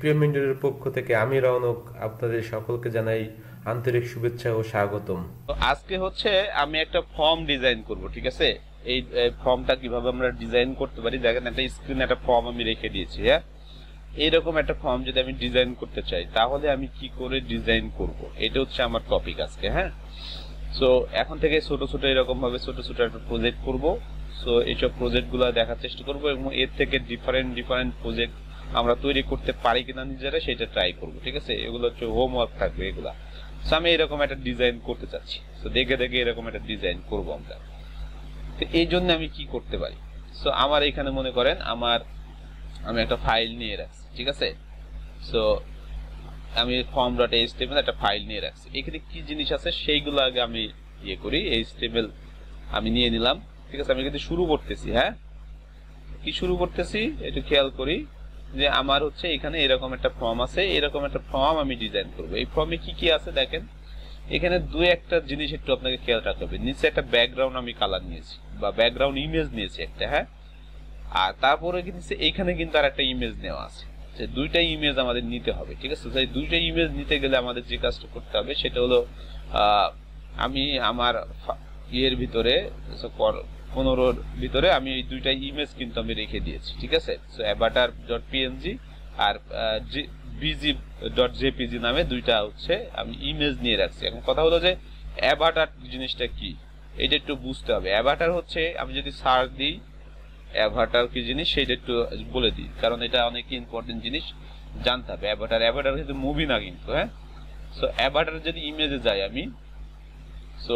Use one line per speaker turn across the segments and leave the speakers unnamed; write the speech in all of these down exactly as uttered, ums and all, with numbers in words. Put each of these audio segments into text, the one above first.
এফপিএম ইন্ডিয়ার পক্ষ থেকে আমি রৌনক আপনাদের সকলকে জানাই আন্তরিক শুভেচ্ছা ও স্বাগতম।
তো আজকে হচ্ছে আমি একটা ফর্ম ডিজাইন করব, ঠিক আছে? এই ফর্মটা কিভাবে আমরা ডিজাইন করতে পারি, দেখেন একটা স্ক্রিনে একটা ফর্ম আমি রেখে দিয়েছি। হ্যাঁ, এইরকম একটা ফর্ম যদি আমি ডিজাইন করতে চাই তাহলে আমি কি করে ডিজাইন করব, এটা হচ্ছে আমার টপিক আজকে। হ্যাঁ, সো এখন থেকে ছোট ছোট এরকম ভাবে ছোট ছোট একটা প্রজেক্ট করব। সো এইসব প্রজেক্টগুলো দেখার চেষ্টা করব এবং এর থেকে ডিফারেন্ট ডিফারেন্ট প্রজেক্ট আমরা তৈরি করতে পারি কিনা নিজেরা সেটা ট্রাই করব, ঠিক আছে? এগুলো হচ্ছে হোমওয়ার্ক থাকবে এগুলা। সো আমি এরকম একটা ডিজাইন করতে চাচ্ছি, সো দেখে দেখে এরকম একটা ডিজাইন করব আমরা। তো এই জন্য আমি কি করতে পারি, সো আমার এখানে মনে করেন আমার আমি একটা ফাইল নিয়ে রাখছি, ঠিক আছে? সো আমি ফর্ম ডট এইচটিএমএল একটা ফাইল নিয়ে রাখছি। এখানে কি জিনিস আছে সেইগুলো আগে আমি ইয়ে করি। এইচটিএমএল আমি নিয়ে নিলাম, ঠিক আছে? আমি কিন্তু শুরু করতেছি। হ্যাঁ, কি শুরু করতেছি একটু খেয়াল করি যে আমার হচ্ছে এখানে এরকম একটা ফর্ম আছে, এরকম একটা ফর্ম আমি ডিজাইন করব। এই ফর্মে কি কি আছে দেখেন, এখানে দুই একটা জিনিস একটু আপনাকে খেয়াল রাখতে হবে। নিচে একটা ব্যাকগ্রাউন্ড আমি কালার নিয়েছি বা ব্যাকগ্রাউন্ড ইমেজ নিয়েছি একটা। হ্যাঁ, আর তারপরে কিন্তু এইখানে কিন্তু আর একটা ইমেজ নেওয়া আছে, যে দুইটা ইমেজ আমাদের নিতে হবে, ঠিক আছে? সেই দুইটা ইমেজ নিতে গেলে আমাদের যে কাজটা করতে হবে সেটা হলো আমি আমার ইয়ের ভিতরে পনেরোর ভিতরে আমি এই দুইটা ইমেজ কিন্তু আমি রেখে দিয়েছি, ঠিক আছে? সো অ্যাভাটার ডট পিএনজি আর বিজি ডট জেপিজি নামে দুইটা হচ্ছে আমি ইমেজ নিয়ে রাখছি। এখন কথা হলো যে অ্যাভাটার জিনিসটা কি এটা একটু বুঝতে হবে। অ্যাভাটার হচ্ছে আমি যদি সার্চ দিই অ্যাভাটার কি জিনিস সেটা একটু বলে দিই, কারণ এটা অনেক ইম্পর্টেন্ট জিনিস জানতে হবে। অ্যাভাটার অ্যাভাটার কিন্তু মুভি না কিন্তু। হ্যাঁ, সো অ্যাভাটার যদি ইমেজে যাই আমি, সো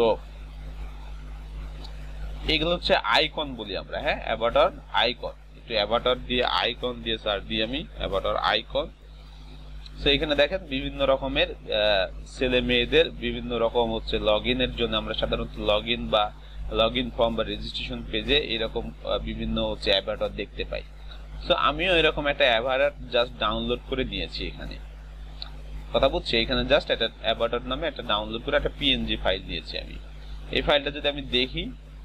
এগুলো হচ্ছে আইকন বলি আমরা। হ্যাঁ, অ্যাভাটার আইকন, একটু অ্যাভাটার দিয়ে আইকন দিয়ে সার্চ দিই আমি অ্যাভাটার আইকন। সো এখানে দেখেন বিভিন্ন রকমের ছেলে মেয়েদের বিভিন্ন রকম হচ্ছে লগ ইনের জন্য আমরা সাধারণত লগ ইন বা লগ ইন ফর্ম বা রেজিস্ট্রেশন পেজে এরকম বিভিন্ন হচ্ছে অ্যাভাটার দেখতে পাই। সো আমিও এরকম একটা অ্যাভাটার জাস্ট ডাউনলোড করে নিয়েছি এখানে। কথা বুঝছি, এখানে জাস্ট একটা অ্যাভাটার নামে একটা ডাউনলোড করে একটা পিএনজি ফাইল নিয়েছি আমি। এই ফাইলটা যদি আমি দেখি,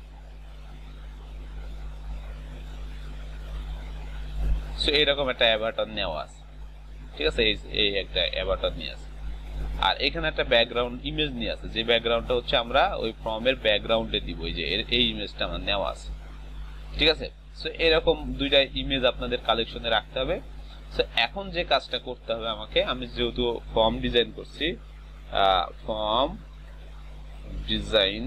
সো এরকম একটা অ্যাভাটার নেওয়া আছে, ঠিক আছে? এই একটা অ্যাভাটার নিয়ে আছে আর এখানে একটা ব্যাকগ্রাউন্ড ইমেজ নিয়ে আছে, যে ব্যাকগ্রাউন্ডটা হচ্ছে আমরা ওই ফর্মের ব্যাকগ্রাউন্ডে দিব। এই যে এই ইমেজটা আমার নেওয়া আছে, ঠিক আছে? সো এরকম দুইটা ইমেজ আপনাদের কালেকশনে রাখতে হবে। সো এখন যে কাজটা করতে হবে আমাকে, আমি যেহেতু ফর্ম ডিজাইন করছি, ফর্ম ডিজাইন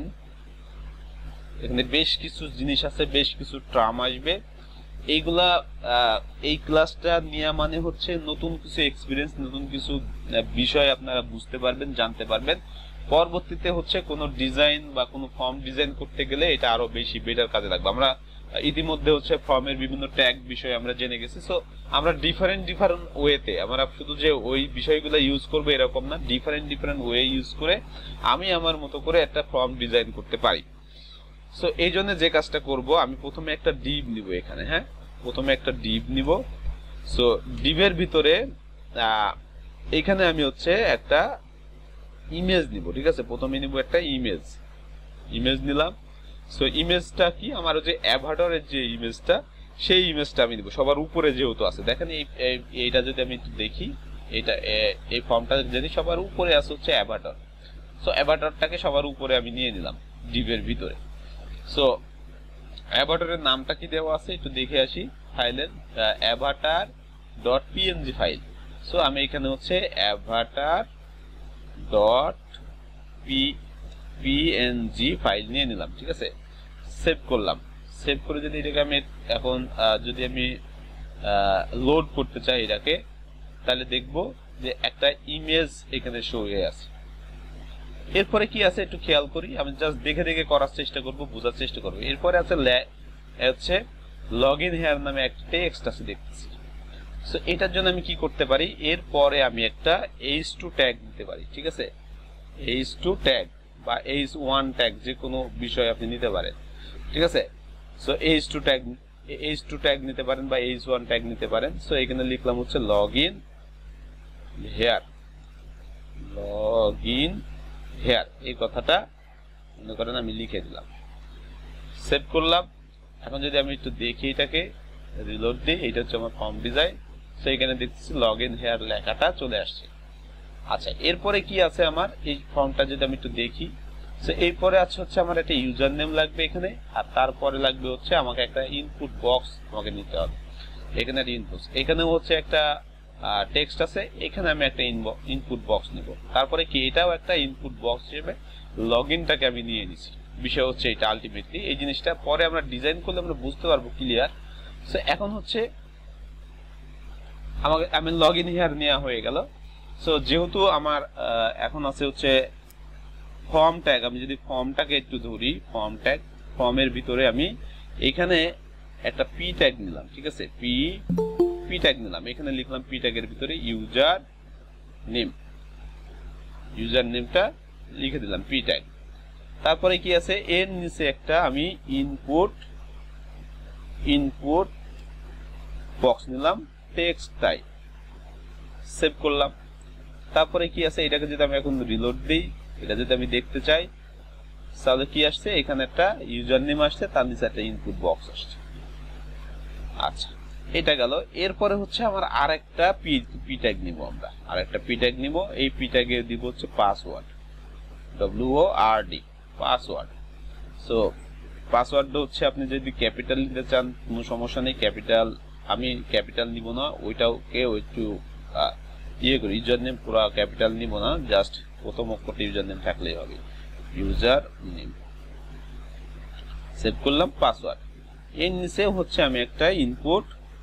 এখানে বেশ কিছু জিনিস আছে, বেশ কিছু টার্ম আসবে। এইগুলা এই ক্লাসটা নিয়ে মানে হচ্ছে নতুন কিছু এক্সপিরিয়েন্স, নতুন কিছু বিষয় আপনারা বুঝতে পারবেন, জানতে পারবেন। পরবর্তীতে হচ্ছে কোনো ডিজাইন বা কোনো ফর্ম ডিজাইন করতে গেলে এটা আরো বেশি বেটার কাজে লাগবে। আমরা ইতিমধ্যে হচ্ছে ফর্মের বিভিন্ন ট্যাগ বিষয় আমরা জেনে গেছি। সো আমরা ডিফারেন্ট ডিফারেন্ট ওয়েতে আমরা শুধু যে ওই বিষয়গুলো ইউজ করবো এরকম না, ডিফারেন্ট ডিফারেন্ট ওয়ে ইউজ করে আমি আমার মতো করে একটা ফর্ম ডিজাইন করতে পারি। সো এই জন্য যে কাজটা করব, আমি প্রথমে একটা ডিভ নিব এখানে। হ্যাঁ, প্রথমে একটা ডিভ নিব। সো ডিভের ভিতরে এখানে আমি হচ্ছে একটা ইমেজ নিব, ঠিক আছে? প্রথমে নিব একটা ইমেজ, ইমেজ নিলাম। সো ইমেজটা কি, আমার যে অ্যাভাটারের যে ইমেজটা সেই ইমেজটা আমি নিব। সবার উপরে যেহেতু আছে দেখেন, এইটা যদি আমি একটু দেখি, এটা এই ফর্মটা যদি সবার উপরে আছে হচ্ছে অ্যাভাটার। সো অ্যাভাটারটাকে সবার উপরে আমি নিয়ে নিলাম ডিভের ভিতরে। সো অ্যাভাটারের নামটা কি দেওয়া আছে একটু দেখে আসি ফাইলের, avatar dot PNG file. So আমি এখানে হচ্ছে avatar dot P PNG file নিয়ে নিলাম, ঠিক আছে? সেভ করলাম। সেভ করে যদি এটাকে আমি এখন যদি আমি লোড করতে চাই এটাকে, তাহলে দেখবো যে একটা ইমেজ এখানে শো হয়ে আছে। এরপরে কি আছে একটু খেয়াল করি, আমি জাস্ট দেখে দেখে করার চেষ্টা করব, বোঝার চেষ্টা করব। এরপরে আছে হচ্ছে লগ ইন হেয়ার নামে একটা টেক্সট আছে দেখতেছি। সো এটার জন্য আমি কি করতে পারি, এরপরে আমি একটা এইচ টু ট্যাগ নিতে পারি, ঠিক আছে? এইচ টু ট্যাগ বা এইচ ওয়ান ট্যাগ যে কোনো বিষয় আপনি নিতে পারেন, ঠিক আছে? So H two tag H two tag নিতে পারেন বা এইচ ওয়ান ট্যাগ নিতে পারেন। সো এখানে লিখলাম হচ্ছে log in here, log in here এই কথাটা মনে করেন আমি লিখে দিলাম, সেভ করলাম। এখন যদি আমি একটু দেখি এটাকে রিলোড দিই, এটা হচ্ছে আমার ফর্ম ডিজাইন। সো এখানে দেখতেছি লগ ইন হেয়ার লেখাটা চলে আসছে। আচ্ছা, এরপরে কি আছে আমার এই ফর্মটা যদি আমি একটু দেখি, সো এরপরে আছে হচ্ছে আমার একটা ইউজার নেম লাগবে এখানে, আর তারপরে লাগবে হচ্ছে আমাকে একটা ইনপুট বক্স আমাকে নিতে হবে। এখানে ইনপুট, এখানে হচ্ছে একটা টেক্সট আছে, এখানে আমি একটা ইনপুট বক্স নিব। তারপরে কি এটাও একটা ইনপুট বক্স হিসেবে লগ ইনটাকে আমি নিয়ে নিছি। বিষয় হচ্ছে এটা আলটিমেটলি এই জিনিসটা পরে আমরা ডিজাইন করলে আমরা বুঝতে পারবো ক্লিয়ার। সো এখন হচ্ছে আমাকে আমি লগ ইন হিয়ার নেওয়া হয়ে গেল। সো যেহেতু আমার এখন আছে হচ্ছে ফর্ম ট্যাগ, আমি যদি ফর্মটাকে একটু ধরি, ফর্ম ট্যাগ, ফর্মের ভিতরে আমি এখানে একটা পি ট্যাগ নিলাম, ঠিক আছে, পি পি ট্যাগ নিলাম, এখানে লিখলাম পি ট্যাগের ভিতরে ইউজার নেম, ইউজার নেমটা লিখে দিলাম পি ট্যাগ। তারপরে কি আছে এর নিচে একটা আমি ইনপুট ইনপুট বক্স নিলাম, টেক্সট টাইপ, সেভ করলাম। তারপরে কি আছে এটাকে যদি আমি এখন রিলোড দিই, এটা যদি আমি দেখতে চাই, তাহলে কি আসছে এখানে একটা ইউজার নেম আসছে, তার নিচে একটা ইনপুট বক্স আসছে। আচ্ছা, এটা গেল। এরপরে হচ্ছে আমার আরেকটা পি পি ট্যাগ নিব, আমরা আরেকটা পি ট্যাগ নিব, এই পি ট্যাগে দিব হচ্ছে password, W O R D, password. So পাসওয়ার্ডটা হচ্ছে আপনি যদি ক্যাপিটাল নিতে চান কোনো সমস্যা নেই, ক্যাপিটাল আমি ক্যাপিটাল নিব না, ওইটাও কেউ একটু ইয়ে করি, ইউজার নেম পুরো ক্যাপিটাল নিব না, জাস্ট প্রথম অক্ষরটা ইউজার নেম থাকলেই হবে, ইউজার নেম, সেভ করলাম। পাসওয়ার্ড এর নিচে হচ্ছে আমি একটা ইনপুট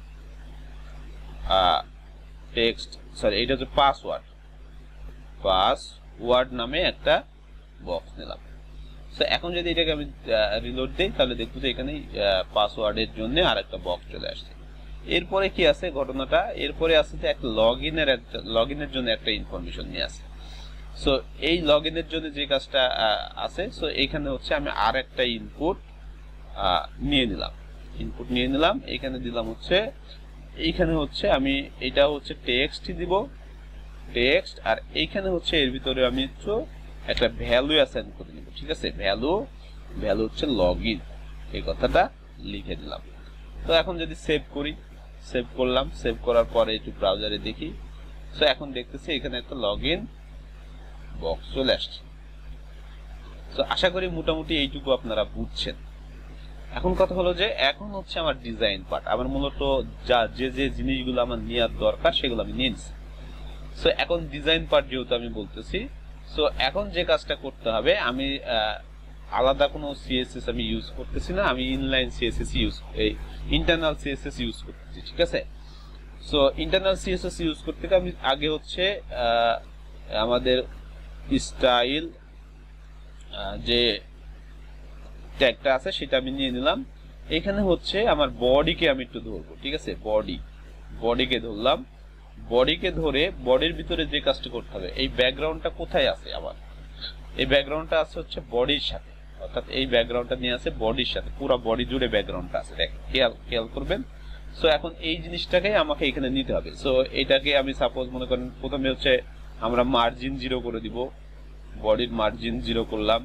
টেক্সট, সরি এটা হচ্ছে পাসওয়ার্ড, পাসওয়ার্ড নামে একটা বক্স নিলাম। সো এখন যদি এটাকে আমি রিলোড দিই, তাহলে দেখবো যে এখানে পাসওয়ার্ডের জন্য আরেকটা বক্স চলে আসছে। এরপরে কি আছে ঘটনাটা, এরপরে আছে যে একটা লগ ইনের একটা লগ ইনের জন্য একটা ইনফরমেশন নিয়ে আসে। সো এই লগ ইনের জন্য যে কাজটা আছে, সো এইখানে হচ্ছে আমি আর একটা ইনপুট নিয়ে নিলাম, ইনপুট নিয়ে নিলাম, এখানে দিলাম হচ্ছে, এইখানে হচ্ছে আমি এটা হচ্ছে টেক্সট দিব, টেক্সট, আর এইখানে হচ্ছে এর ভিতরে আমি একটু একটা ভ্যালু অ্যাসাইন করে নিব, ঠিক আছে, ভ্যালু ভ্যালু হচ্ছে লগ ইন, এই কথাটা লিখে দিলাম। তো এখন যদি সেভ করি, সেভ করলাম, সেভ করার পরে একটু ব্রাউজারে দেখি, সো এখন দেখতেছি এখানে একটা লগ ইন বক্স চলে আসছে। তো আশা করি মোটামুটি এইটুকু আপনারা বুঝছেন। এখন কথা হলো যে এখন হচ্ছে আমার ডিজাইন পার্ট, আমার মূলত যা যে যে জিনিসগুলো আমার নেওয়ার দরকার সেগুলো আমি নিয়ে নিচ্ছি। সো এখন ডিজাইন পার্ট যেহেতু আমি বলতেছি, সো এখন যে কাজটা করতে হবে, আমি আলাদা কোনো সিএসএস আমি ইউজ করতেছি না, আমি ইনলাইন সিএসএস ইউজ এই ইন্টারনাল সিএসএস ইউজ করতেছি, ঠিক আছে। সো ইন্টারনাল সিএসএস ইউজ করতে আমি আগে হচ্ছে আমাদের স্টাইল যে ট্যাগটা আছে সেটা আমি নিয়ে নিলাম। এখানে হচ্ছে আমার বডিকে আমি একটু ধরবো, ঠিক আছে, বডি বডিকে ধরলাম, বডিকে ধরে বডির ভিতরে যে কাজটা করতে হবে, এই ব্যাকগ্রাউন্ডটা কোথায় আছে, আমার এই ব্যাকগ্রাউন্ডটা আছে হচ্ছে বডির সাথে, অর্থাৎ এই ব্যাকগ্রাউন্ডটা নিয়ে আছে বডির সাথে, পুরো বডি জুড়ে ব্যাকগ্রাউন্ডটা আছে, দেখেন খেয়াল খেয়াল করবেন। সো এখন এই জিনিসটাকে আমাকে এখানে নিতে হবে। সো এটাকে আমি সাপোজ মনে করেন প্রথমে হচ্ছে আমরা মার্জিন জিরো করে দিব, বডির মার্জিন জিরো করলাম,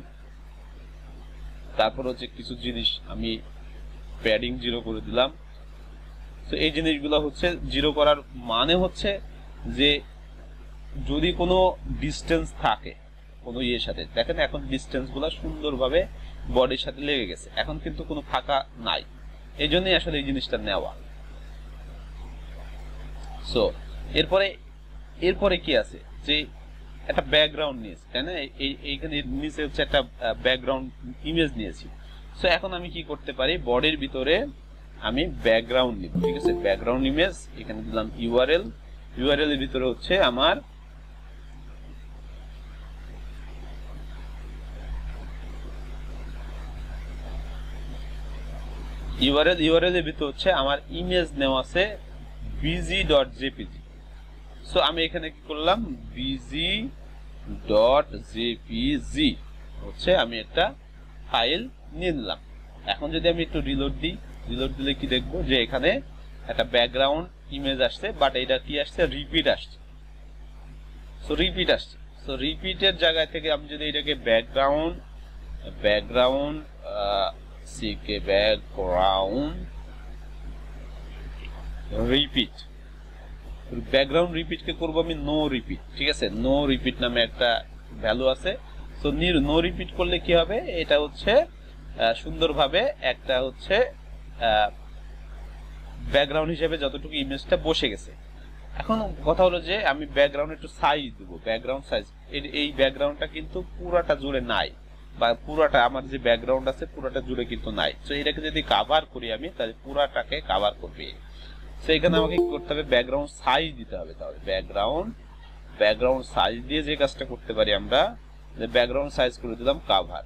তারপর হচ্ছে কিছু জিনিস আমি প্যাডিং জিরো করে দিলাম। তো এই জিনিসগুলো হচ্ছে জিরো করার মানে হচ্ছে যে যদি কোনো ডিস্টেন্স থাকে কোনো ইয়ের সাথে, দেখেন এখন ডিস্টেন্স গুলা সুন্দরভাবে বডির সাথে লেগে গেছে, এখন কিন্তু কোনো ফাঁকা নাই, এই জন্যই আসলে এই জিনিসটা নেওয়া। সো এরপরে এরপরে কি আছে যে একটা ব্যাকগ্রাউন্ড নিয়েছি, তাই না, এইখানে নিচে হচ্ছে একটা ব্যাকগ্রাউন্ড ইমেজ নিয়েছি। সো এখন আমি কি করতে পারি, বডির ভিতরে আমি ব্যাকগ্রাউন্ড নিব, ঠিক আছে, ব্যাকগ্রাউন্ড ইমেজ, এখানে দিলাম ইউআরএল, ইউআরএল এর ভিতরে হচ্ছে আমার ইউআরএল ইউআরএল এর ভিতরে হচ্ছে আমার ইমেজ নেওয়া আছে bg.jpg। সো আমি এখানে কি করলাম, bg.jpg হচ্ছে আমি একটা ফাইল নিয়ে নিলাম। এখন যদি আমি একটু রিলোড দিই, রিলোড দিলে কি দেখবো যে এখানে একটা ব্যাকগ্রাউন্ড ইমেজ আসছে, বাট এটা কি আসছে, রিপিট আসছে। সো রিপিট আসছে, সো রিপিটের জায়গায় থেকে আমি যদি এটাকে ব্যাকগ্রাউন্ড ব্যাকগ্রাউন্ড সিকে ব্যাকগ্রাউন্ড রিপিট ব্যাকগ্রাউন্ড রিপিটকে করব আমি নো রিপিট, ঠিক আছে, নো রিপিট নামে একটা ভ্যালু আছে। সো নো রিপিট করলে কি হবে, এটা হচ্ছে সুন্দরভাবে একটা হচ্ছে ব্যাকগ্রাউন্ড হিসেবে যতটুকু ইমেজটা বসে গেছে। এখন কথা হলো যে আমি ব্যাকগ্রাউন্ড একটু সাইজ দেবো, ব্যাকগ্রাউন্ড সাইজ এই ব্যাকগ্রাউন্ডটা কিন্তু পুরাটা জুড়ে নাই, বা পুরাটা আমার যে ব্যাকগ্রাউন্ড আছে পুরাটা জুড়ে কিন্তু নাই। তো এটাকে যদি কভার করি আমি, তাহলে পুরাটাকে কভার করবে। তো এখানে আমাকে কি করতে হবে, ব্যাকগ্রাউন্ড সাইজ দিতে হবে। তাহলে ব্যাকগ্রাউন্ড ব্যাকগ্রাউন্ড সাইজ দিয়ে যে কাজটা করতে পারি আমরা, ব্যাকগ্রাউন্ড সাইজ করে দিলাম কভার,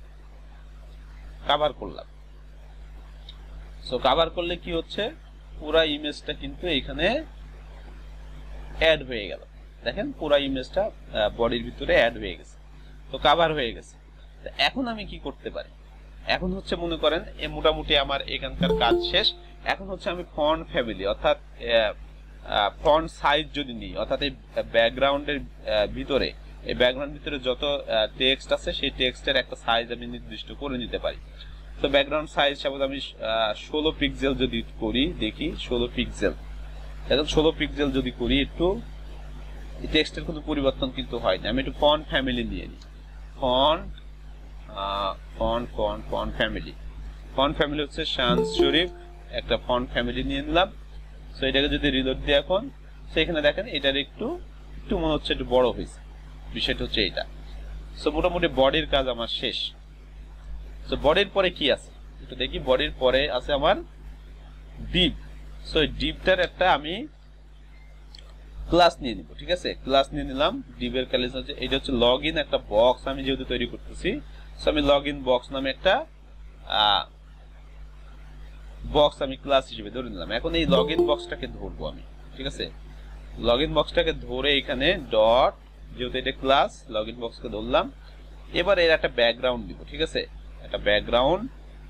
কভার করলাম। সো কভার করলে কি হচ্ছে, পুরা ইমেজটা কিন্তু এখানে অ্যাড হয়ে গেল। দেখেন পুরা ইমেজটা বডির ভিতরে অ্যাড হয়ে গেছে, তো কভার হয়ে গেছে। এখন আমি কি করতে পারি, এখন হচ্ছে মনে করেন এ মোটামুটি আমার এখানকার কাজ শেষ। এখন হচ্ছে আমি ফন্ট ফ্যামিলি অর্থাৎ ফন্ট সাইজ যদি নিই, অর্থাৎ এই ব্যাকগ্রাউন্ডের ভিতরে এই ব্যাকগ্রাউন্ডের ভিতরে যত টেক্সট আছে সেই টেক্সটের একটা সাইজ আমি নির্দিষ্ট করে নিতে পারি। তো ব্যাকগ্রাউন্ড সাইজ সাপোজ আমি ষোলো পিক্সেল যদি করি, দেখি ষোলো পিক্সেল, এখন ষোলো পিক্সেল যদি করি, একটু টেক্সটের কোনো পরিবর্তন কিন্তু হয় না। আমি একটু ফন্ট ফ্যামিলি নিয়ে নিই, font font font font family font family হচ্ছে শানস শরীফ, একটা ফন্ট ফ্যামিলি নিয়ে নিলাম। সো এটাকে যদি রিলোড দিই এখন, সো এখানে দেখেন এটার একটু একটু মনে হচ্ছে একটু বড় হয়েছে, বিষয়টা হচ্ছে এটা। সো মোটামুটি বডির কাজ আমার শেষ। সো বডির পরে কি আছে একটু দেখি, বডির পরে আছে আমার ডিপ। সো ডিপটার একটা আমি ক্লাস নিয়ে নিব, ঠিক আছে, ক্লাস নিয়ে নিলাম। ডিপের ক্লাস হচ্ছে এটা হচ্ছে লগ ইন একটা বক্স আমি যেহেতু তৈরি করতেছি। সো আমি লগ ইন বক্স নামে একটা বক্স আমি ক্লাস হিসেবে ধরে নিলাম। এখন এই লগ ইন বক্সটাকে ধরবো আমি, ঠিক আছে, লগ ইন বক্সটাকে ধরে এখানে ডট, যেহেতু এটা ক্লাস, লগ ইন বক্সকে ধরলাম। এবার এর একটা ব্যাকগ্রাউন্ড দিব, ঠিক আছে, একটা ব্যাকগ্রাউন্ড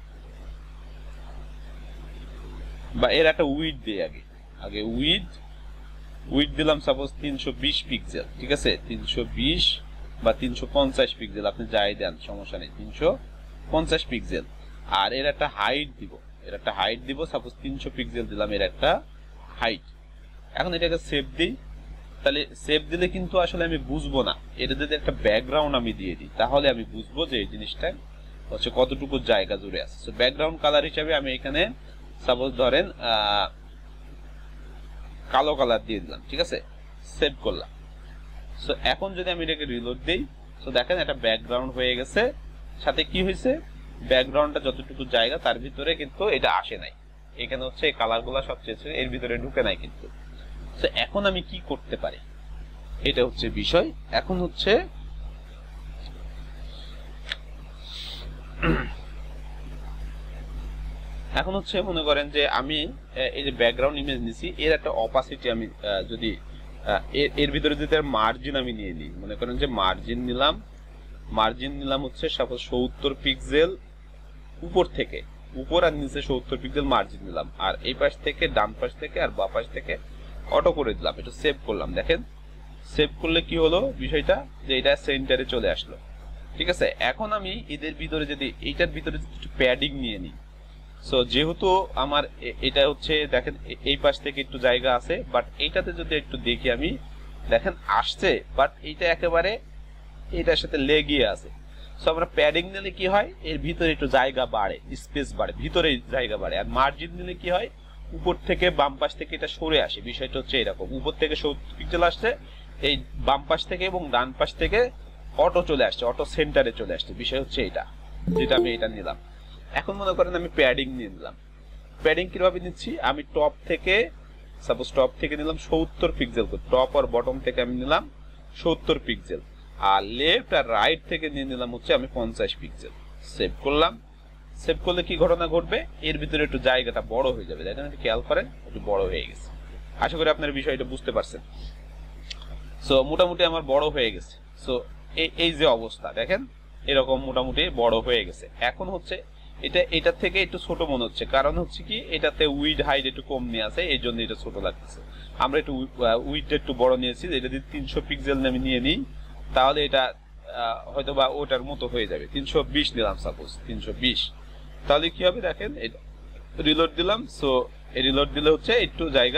বা এর একটা উইডথ দিই আগে আগে উইডথ উইডথ দিলাম সাপোজ তিনশো বিশ পিক্সেল, ঠিক আছে, তিনশো বিশ বা তিনশো পঞ্চাশ পিক্সেল আপনি যাই দেন সমস্যা নেই, তিনশো পঞ্চাশ পিক্সেল। আর এর একটা হাইট দিব, এর একটা হাইট দিব সাপোজ তিনশো পিক্সেল দিলাম এর একটা হাইট। এখন এটাকে সেভ দিই, তাহলে সেভ দিলে কিন্তু আসলে আমি বুঝবো না, এটা যদি একটা ব্যাকগ্রাউন্ড আমি দিয়ে দিই তাহলে আমি বুঝবো যে এই জিনিসটা হচ্ছে কতটুকু জায়গা জুড়ে আছে। সো ব্যাকগ্রাউন্ড কালার হিসাবে আমি এখানে সাপোজ ধরেন কালো কালার দিয়ে দিলাম, ঠিক আছে, সেভ করলাম। সো এখন যদি আমি এটাকে রিলোড দিই, সো দেখেন একটা ব্যাকগ্রাউন্ড হয়ে গেছে, সাথে কি হয়েছে, ব্যাকগ্রাউন্ডটা যতটুকু জায়গা তার ভিতরে কিন্তু এটা আসে নাই, এখানে হচ্ছে এই কালারগুলো সবচেয়ে এর ভিতরে ঢুকে নাই কিন্তু। তো এখন আমি কি করতে পারি, এটা হচ্ছে বিষয়। এখন হচ্ছে এখন হচ্ছে মনে করেন যে আমি এই যে ব্যাকগ্রাউন্ড ইমেজ নিছি, এর একটা অপাসিটি আমি যদি এর ভিতরে যদি মার্জিন আমি নিয়ে নিই, মনে করেন যে মার্জিন নিলাম, মার্জিন নিলাম হচ্ছে সাপোজ সত্তর পিক্সেল উপর থেকে, উপর আর নিচে সত্তর পিক্সেল মার্জিন নিলাম, আর এই পাশ থেকে ডান পাশ থেকে আর বাম পাশ থেকে অটো করে দিলাম, এটা সেভ করলাম। দেখেন সেভ করলে কি হলো বিষয়টা, যে এটা সেন্টারে চলে আসলো, ঠিক আছে। এখন আমি এদের ভিতরে যদি এইটার ভিতরে একটু প্যাডিং নিয়ে নিই, সো যেহেতু আমার এটা হচ্ছে দেখেন এই পাশ থেকে একটু জায়গা আছে, বাট এইটাতে যদি একটু দেখি আমি, দেখেন আসছে, বাট এইটা একেবারে এটার সাথে লেগিয়ে আছে। সো আমরা প্যাডিং নিলে কি হয়, এর ভিতরে একটু জায়গা বাড়ে, স্পেস বাড়ে, ভিতরে জায়গা বাড়ে। আর মার্জিন নিলে কি হয়, উপর থেকে বাম পাশ থেকে এটা সরে আসে, বিষয়টা হচ্ছে এরকম, উপর থেকে সত্তর পিক্সেল আসছে, এই বাম পাশ থেকে এবং ডান পাশ থেকে অটো চলে আসছে, অটো সেন্টারে চলে আসছে, বিষয় হচ্ছে এটা, যেটা আমি এটা নিলাম। এখন মনে করেন আমি প্যাডিং নিয়ে নিলাম, প্যাডিং কিভাবে নিচ্ছি, আমি টপ থেকে সাপোজ টপ থেকে নিলাম সত্তর পিক্সেল, টপ আর বটম থেকে আমি নিলাম সত্তর পিক্সেল, আর লেফট আর রাইট থেকে নিয়ে নিলাম হচ্ছে আমি পঞ্চাশ পিক্সেল। সেভ করলাম, সেভ করলে কি ঘটনা ঘটবে, এর ভিতরে একটু জায়গাটা বড় হয়ে যাবে, দেখেন একটু খেয়াল করেন, একটু বড় হয়ে গেছে। আশা করি আপনার বিষয়টা বুঝতে পারছেন। সো মোটামুটি আমার বড় হয়ে গেছে। সো এই যে অবস্থা দেখেন এরকম মোটামুটি বড় হয়ে গেছে। এখন হচ্ছে এটা এটা থেকে একটু ছোট মনে হচ্ছে, কারণ হচ্ছে কি এটাতে উইড হাইট একটু কম নিয়ে আছে, এই জন্য এটা ছোট লাগতেছে। আমরা একটু উইডটা একটু বড় নিয়েছি, এটা যদি তিনশো পিক্সেল আমি নিয়ে নিই তাহলে এটা হয়তো বা ওটার মতো হয়ে যাবে। তিনশো বিশ নিলাম সাপোজ, তিনশো বিশ, তাহলে কি হবে দেখেন, রিলোড দিলাম। সো এই রিলোড দিলে হচ্ছে একটু জায়গা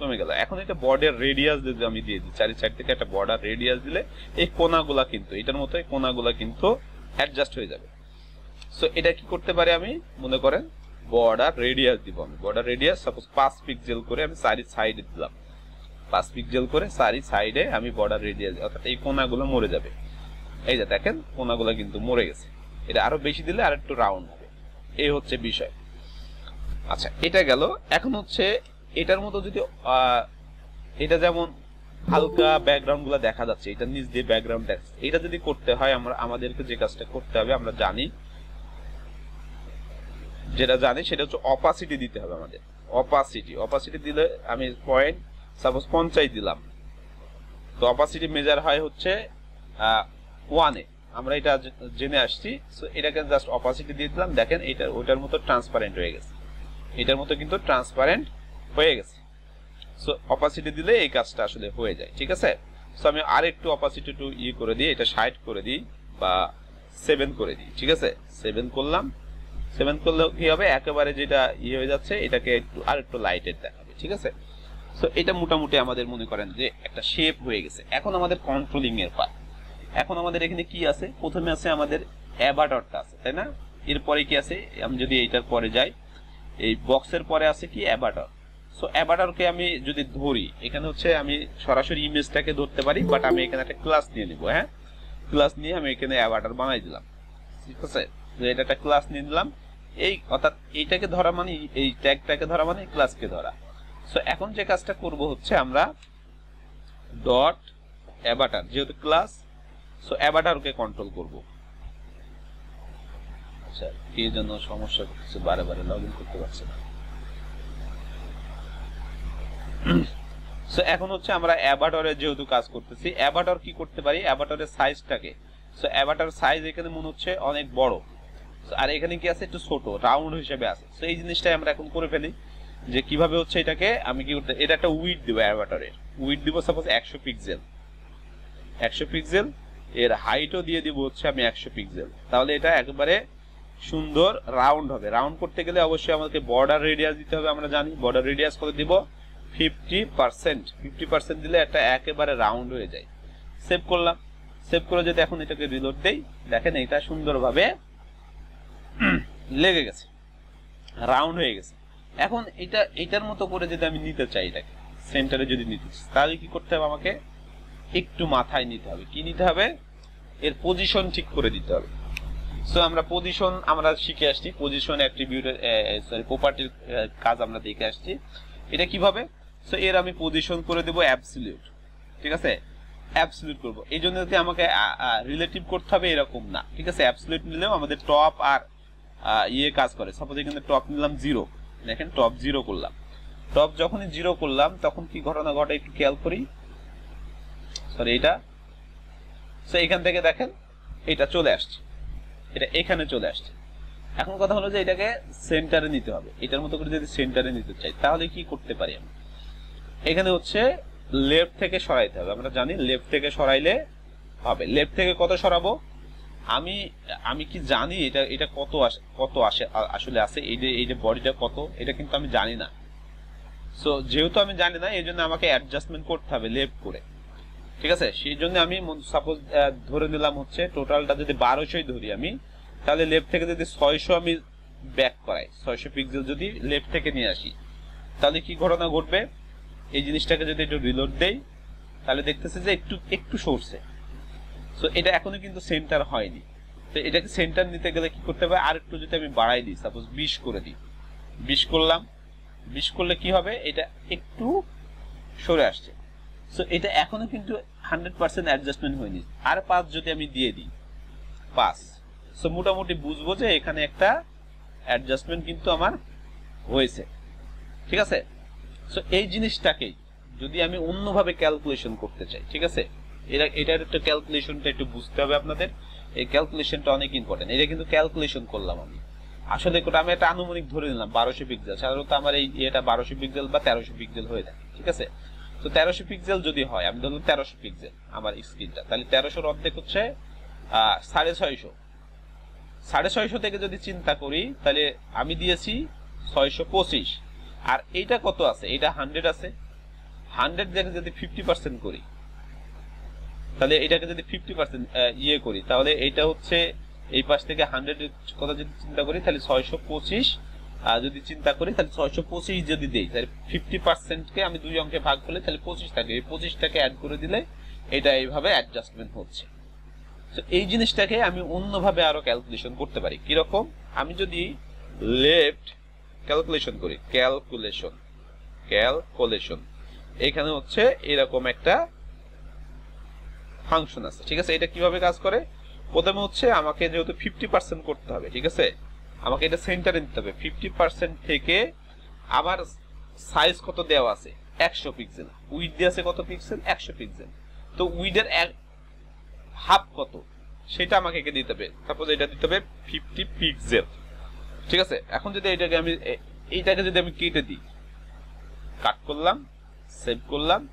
কমে গেল। এখন এটা বর্ডার রেডিয়াস যদি আমি দিয়ে দিই, চারি সাইড থেকে একটা বর্ডার রেডিয়াস দিলে এই কোণাগুলা কিন্তু এটার মতো এই কোণাগুলা কিন্তু অ্যাডজাস্ট হয়ে যাবে। সো এটা কি করতে পারি আমি, মনে করেন বর্ডার রেডিয়াস দিব আমি, বর্ডার রেডিয়াস সাপোজ পাঁচ পিক্সেল করে আমি চারি সাইডে দিলাম, পাঁচ পিক্সেল করে চারি সাইডে আমি বর্ডার রেডিয়াস, অর্থাৎ এই কোণাগুলো মরে যাবে। এই যে দেখেন কোণাগুলো কিন্তু মরে গেছে। এটা আরো বেশি দিলে আর একটু রাউন্ড হবে, এই হচ্ছে বিষয়। আচ্ছা এটা গেল। এখন হচ্ছে এটার মতো যদি এটা যেমন হালকা ব্যাকগ্রাউন্ড গুলা দেখা যাচ্ছে, এটা নিচ দিয়ে ব্যাকগ্রাউন্ড দেখাচ্ছে, এটা যদি করতে হয় আমরা আমাদেরকে যে কাজটা করতে হবে আমরা জানি, যেটা জানি সেটা হচ্ছে অপাসিটি দিতে হবে আমাদের। অপাসিটি অপাসিটি দিলে আমি পয়েন্ট সাপোজ পঞ্চাশ দিলাম, তো অপাসিটি মেজার হয় হচ্ছে ওয়ানে, আমরা এটা জেনে আসছি। সো এটাকে জাস্ট অপাসিটি দিয়ে দিলাম, দেখেন এটা ওটার মতো ট্রান্সপারেন্ট হয়ে গেছে, এটার মতো কিন্তু ট্রান্সপারেন্ট হয়ে গেছে। সো অপাসিটি দিলে এই কাজটা আসলে হয়ে যায়, ঠিক আছে। সো আমি আর একটু অপাসিটি একটু ই করে দিই, এটা ষাট করে দিই বা সেভেন করে দিই, ঠিক আছে। সেভেন করলাম, সেভেন করলে কি হবে, একেবারে যেটা ইয়ে হয়ে যাচ্ছে এটাকে একটু আর একটু লাইটের দেখাবে, ঠিক আছে। সো এটা মোটামুটি আমাদের মনে করেন যে একটা শেপ হয়ে গেছে। এখন আমাদের কন্ট্রোলিং এর পার্ট। এখন আমাদের এখানে কি আছে, প্রথমে আছে আমাদের অ্যাভাটারটা আছে, তাই না। এরপরে কি আছে, আমি যদি এইটার পরে যাই, এই বক্সের পরে আছে কি অ্যাভাটার। সো অ্যাভাটারকে আমি যদি ধরি, এখানে হচ্ছে আমি সরাসরি ইমেজটাকে ধরতে পারি, বাট আমি এখানে একটা ক্লাস নিয়ে নিব। হ্যাঁ, ক্লাস নিয়ে আমি এখানে অ্যাভাটার বানাই দিলাম, ঠিক আছে। এটা একটা ক্লাস নিয়ে নিলাম, এই অর্থাৎ এইটাকে ধরা মানে এই ট্যাগটাকে ধরা মানে ক্লাসকে ধরা। সো এখন যে কাজটা করব হচ্ছে আমরা ডট অ্যাভাটার, যেহেতু ক্লাস, সো অ্যাভাটারকে কন্ট্রোল করব। আচ্ছা কি জন্য সমস্যা হচ্ছে, বারে বারে লগ ইন করতে পারছে না। সো এখন হচ্ছে আমরা অ্যাভাটারে যেহেতু কাজ করতেছি, অ্যাভাটার কি করতে পারি, অ্যাভাটারের সাইজটাকে, সো অ্যাভাটার সাইজ এখানে মনে হচ্ছে অনেক বড়, আর এখানে কি আছে একটু ছোট রাউন্ড হিসেবে আছে। সো এই জিনিসটাই আমরা এখন করে ফেলি, যে কিভাবে হচ্ছে এটাকে আমি কি করতে, এটা একটা উইড দিব, অ্যাভাটারের উইড দিব সাপোজ একশো পিক্সেল, একশো পিক্সেল, এর হাইটও দিয়ে দিব হচ্ছে আমি একশো পিক্সেল, তাহলে এটা একেবারে সুন্দর রাউন্ড হবে। রাউন্ড করতে গেলে অবশ্যই আমাদেরকে বর্ডার রেডিয়াস দিতে হবে, আমরা জানি বর্ডার রেডিয়াস কত দিব, ফিফটি পার্সেন্ট, ফিফটি পার্সেন্ট দিলে একটা একেবারে রাউন্ড হয়ে যায়। সেভ করলাম, সেভ করে যদি এখন এটাকে রিলোড দেই, দেখেন এটা সুন্দরভাবে লেগে গেছে, রাউন্ড হয়ে গেছে। এখন এটা এটার মতো করে যদি আমি নিতে চাই, এটাকে সেন্টারে যদি নিতে চাই, তাহলে কি করতে হবে, আমাকে একটু মাথায় নিতে হবে, কি নিতে হবে, এর পজিশন ঠিক করে দিতে হবে। সো আমরা পজিশন আমরা শিখে আসছি, পজিশন অ্যাট্রিবিউটের সরি প্রপার্টির কাজ আমরা দেখে আসছি, এটা কিভাবে। সো এর আমি পজিশন করে দেব অ্যাবসলিউট, ঠিক আছে, অ্যাবসলিউট করব। এই জন্য যদি আমাকে রিলেটিভ করতে হবে এরকম না, ঠিক আছে। অ্যাবসলিউট নিলেও আমাদের টপ আর ইয়ে কাজ করে। সাপোজ এখানে টপ নিলাম জিরো, দেখেন টপ জিরো করলাম, টপ যখনই জিরো করলাম তখন কি ঘটনা ঘটে একটু খেয়াল করি, সরি এটা। সো এখান থেকে দেখেন এটা চলে আসছে, এটা এখানে চলে আসছে। এখন কথা হলো যে এটাকে সেন্টারে নিতে হবে, এটার মতো করে যদি সেন্টারে নিতে চাই তাহলে কি করতে পারি আমি, এখানে হচ্ছে লেফট থেকে সরাইতে হবে, আমরা জানি লেফট থেকে সরাইলে হবে। লেফট থেকে কত সরাবো, আমি আমি কি জানি এটা এটা কত আসে, কত আসে আসলে আছে, এই যে এই যে বডিটা কত, এটা কিন্তু আমি জানি না। সো যেহেতু আমি জানি না, এই জন্য আমাকে অ্যাডজাস্টমেন্ট করতে হবে লেফট করে, ঠিক আছে। সেই জন্য আমি সাপোজ ধরে নিলাম হচ্ছে টোটালটা যদি বারোশোই ধরি আমি, তাহলে লেফট থেকে যদি ছয়শো আমি ব্যাক করাই, ছয়শো পিক্সেল যদি লেফট থেকে নিয়ে আসি, তাহলে কি ঘটনা ঘটবে, এই জিনিসটাকে যদি একটু রিলোড দেই তাহলে দেখতেছে যে একটু একটু সরছে। সো এটা এখনো কিন্তু সেন্টার হয়নি। তো এটাকে সেন্টার নিতে গেলে কি করতে হবে, আর একটু যদি আমি বাড়াই দিই, সাপোজ বিশ করে দিই, বিশ করলাম, বিশ করলে কি হবে, এটা একটু সরে আসছে। সো এটা এখনো কিন্তু হান্ড্রেড পার্সেন্ট অ্যাডজাস্টমেন্ট হয়নি, আর পাঁচ যদি আমি দিয়ে দিই, পাঁচ, সো মোটামুটি বুঝবো যে এখানে একটা অ্যাডজাস্টমেন্ট কিন্তু আমার হয়েছে, ঠিক আছে। সো এই জিনিসটাকেই যদি আমি অন্যভাবে ক্যালকুলেশন করতে চাই, ঠিক আছে, এটা এটার একটা ক্যালকুলেশনটা একটু বুঝতে হবে আপনাদের, এই ক্যালকুলেশনটা অনেক ইম্পর্টেন্ট। এটা কিন্তু ক্যালকুলেশন করলাম আমি, আসলে আমি একটা আনুমানিক ধরে নিলাম বারোশো পিক্সেল, সাধারণত আমার এই এটা বারোশো পিক্সেল বা তেরোশো পিক্সেল হয়ে থাকে, ঠিক আছে। তো তেরোশো পিক্সেল যদি হয়, আমি ধরলাম তেরোশো পিক্সেল আমার স্ক্রিনটা, তাহলে তেরোশোর অর্ধেক হচ্ছে আহ সাড়ে ছয়শো, সাড়ে ছয়শো থেকে যদি চিন্তা করি তাহলে আমি দিয়েছি ছয়শো পঁচিশ, আর এইটা কত আছে, এটা হান্ড্রেড আছে, হান্ড্রেড জায়গায় যদি ফিফটি পার্সেন্ট করি, তাহলে এটাকে যদি ফিফটি পার্সেন্ট ইয়ে করি, তাহলে এটা হচ্ছে এই পাশ থেকে হান্ড্রেড কথা যদি চিন্তা করি তাহলে ছয়শো পঁচিশ, আর যদি চিন্তা করি তাহলে ছয়শো পঁচিশ যদি দেই, তাহলে ফিফটি পার্সেন্টকে আমি দুই অঙ্কে ভাগ করলে তাহলে পঁচিশ থাকে, এই পঁচিশটাকে অ্যাড করে দিলে এটা এইভাবে অ্যাডজাস্টমেন্ট হচ্ছে। তো এই জিনিসটাকে আমি অন্যভাবে আরো ক্যালকুলেশন করতে পারি। কিরকম? আমি যদি লেফট ক্যালকুলেশন করি, ক্যালকুলেশন ক্যালকুলেশন এখানে হচ্ছে এরকম একটা ফাংশন আছে, ঠিক আছে? এটা কিভাবে কাজ করে? প্রথমে হচ্ছে আমাকে যেহেতু ফিফটি পার্সেন্ট করতে হবে, ঠিক আছে, আমাকে এটা সেন্টারে নিতে হবে। ফিফটি পার্সেন্ট থেকে আবার সাইজ কত দেওয়া আছে? একশো পিক্সেল। উইডথ দেওয়া আছে কত পিক্সেল? একশো পিক্সেল। তো উইডথের হাফ কত সেটা আমাকে একে দিতে হবে। সাপোজ এটা দিতে হবে ফিফটি পিক্সেল, ঠিক আছে? এখন যদি এটাকে আমি এইটাকে যদি আমি কেটে দিই, কাট করলাম, সেভ করলাম,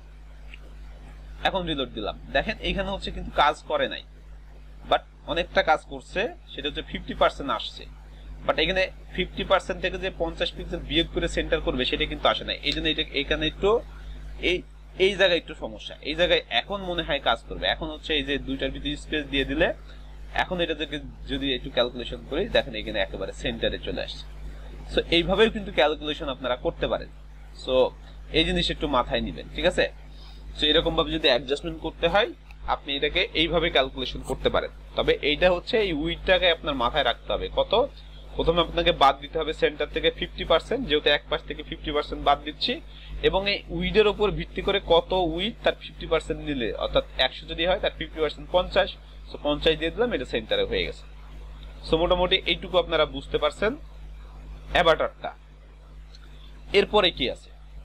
এখন রিলোড দিলাম, দেখেন এইখানে হচ্ছে কিন্তু কাজ করে নাই, বাট অনেকটা কাজ করছে, সেটা হচ্ছে ফিফটি পার্সেন্ট আসছে। বাট এখানে ফিফটি পার্সেন্ট থেকে যে পঞ্চাশ পিক্সেল বিয়োগ করে সেন্টার করবে সেটা কিন্তু আসে না। এই জন্য এটা এখানে একটু এই এই জায়গায় একটু সমস্যা। এই জায়গায় এখন মনে হয় কাজ করবে। এখন হচ্ছে এই যে দুইটার ভিতরে স্পেস দিয়ে দিলে এখন এটা যদি একটু ক্যালকুলেশন করি, দেখেন এখানে একেবারে সেন্টারে চলে আসছে। সো এইভাবেও কিন্তু ক্যালকুলেশন আপনারা করতে পারেন। সো এই জিনিস একটু মাথায় নেবেন, ঠিক আছে? সো এরকম ভাবে যদি অ্যাডজাস্টমেন্ট করতে হয় আপনি এটাকে এইভাবে ক্যালকুলেশন করতে পারেন। তবে এইটা হচ্ছে এই উইডটাকে আপনার মাথায় রাখতে হবে। কত? প্রথমে আপনাকে বাদ দিতে হবে সেন্টার থেকে ফিফটি পার্সেন্ট, যেহেতু এক পাশ থেকে ফিফটি পার্সেন্ট বাদ দিচ্ছি, এবং এই উইডের উপর ভিত্তি করে কত উইড তার ফিফটি পার্সেন্ট নিলে, অর্থাৎ একশো যদি হয় তার ফিফটি পার্সেন্ট পঞ্চাশ, সো পঞ্চাশ দিয়ে দিলাম, এটা সেন্টারে হয়ে গেছে। সো মোটামুটি এইটুকু আপনারা বুঝতে পারছেন অ্যাভাটারটা। এরপরে কি আছে?